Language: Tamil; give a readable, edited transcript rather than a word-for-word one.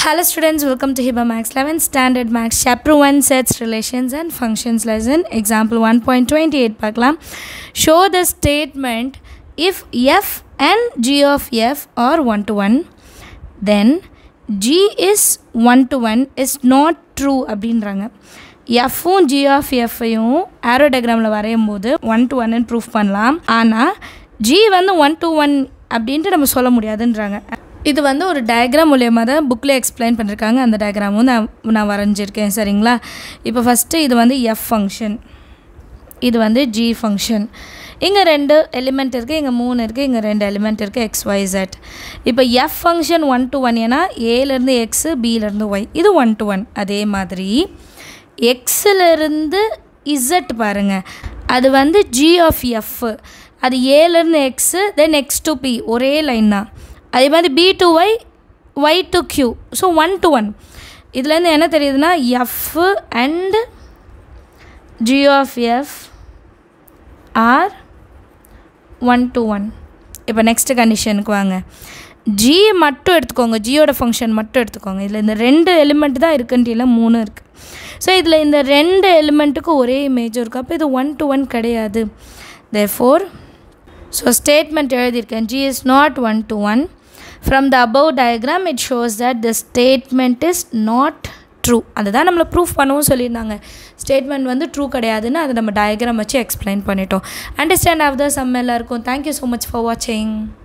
Hello students, welcome to Hiba Max 11 Standard Max Chapter 1 Sets, Relations and Functions lesson. Example 1.28 பார்க்கலாம். Show the statement if f and g of f are 1 to 1, then g is 1 to 1 is not true அப்படின்றாங்க. f um g of f ஐயும் arrow diagramல வரையும் போது 1 to 1 proof பண்ணலாம். ஆனா g வந்து 1 to 1 அப்படின்ட்டு நம்ம சொல்ல முடியாதுன்றாங்க. இது வந்து ஒரு டயக்ராம் மூலமா தான் புக்ல எக்ஸ்பிளைன் பண்ணிருக்காங்க. அந்த டயக்ராமும் நான் வரைஞ்சிருக்கேன். சரிங்களா? இப்போ ஃபர்ஸ்ட் இது வந்து f ஃபங்க்ஷன், இது வந்து g ஃபங்க்ஷன். இங்க ரெண்டு எலிமெண்ட் இருக்கு, இங்க மூணு இருக்கு, இங்க ரெண்டு எலிமெண்ட் இருக்கு x y z. இப்போ f ஃபங்க்ஷன் 1 to 1 ஏனா a ல இருந்து x, b ல இருந்து y. இது 1 to 1. அதே மாதிரி x ல இருந்து z பாருங்க. அது வந்து g of f. அது a ல இருந்து x then x to p ஒரே லைன் தான். அதே மாதிரி b to y, y to q. So 1 to 1. இதுலேருந்து என்ன தெரியுதுன்னா f and g of f are 1 to 1. இப்போ நெக்ஸ்ட் கண்டிஷனுக்கு வாங்க. g மட்டும் எடுத்துக்கோங்க, ஜியோட ஃபங்க்ஷன் மட்டும் எடுத்துக்கோங்க. இதில் இந்த ரெண்டு எலிமெண்ட் தான் இருக்குன்ட்டு மூணு இருக்குது. ஸோ இதில் இந்த ரெண்டு எலிமெண்ட்டுக்கு ஒரே இமேஜ் இருக்குது. அப்போ இது 1 to 1 கிடையாது. therefore ஸோ ஸ்டேட்மெண்ட் எழுதியிருக்கேன், g is not 1 to 1. From the above diagram, it shows that the statement is not true. அதுதான் நம்மளை ப்ரூஃப் பண்ணவும் சொல்லியிருந்தாங்க. ஸ்டேட்மெண்ட் வந்து ட்ரூ கிடையாதுன்னு அதை நம்ம டயக்ராம் வச்சு எக்ஸ்பிளைன் பண்ணிட்டோம். அண்டர்ஸ்டாண்ட் ஆஃப் த சம் எல்லாருக்கும். தேங்க்யூ ஸோ மச் ஃபார் வாட்சிங்.